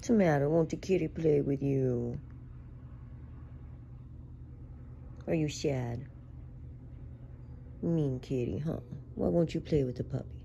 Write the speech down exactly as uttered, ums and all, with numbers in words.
What's the matter? Won't the kitty play with you? Are you sad? Mean kitty, huh? Why won't you play with the puppy?